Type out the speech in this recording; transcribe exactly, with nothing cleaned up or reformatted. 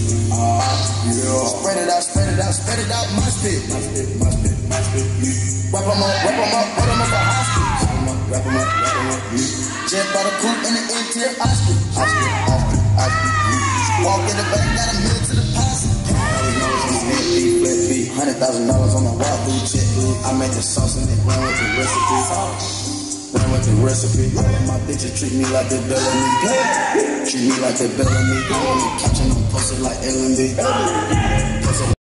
Uh, yeah. Spread it out, spread it out, spread it out, my spit. My spit, my spit, my spit, yeah. Wrap them up, wrap them up, put them up for hostage. Wrap them up, wrap them up, wrap them up, yeah. Jet by the coupe in the interior, Oscar. Oscar, Oscar, Oscar, yeah. Walk in the back, got a meal to the posse. Hundred thousand dollars on my walk through check. I made the sauce and it ran with the recipe. Ran with the recipe. All of my bitches treat me like they Bellamy. Treat me like they Bellamy. Catching them posted like L M D.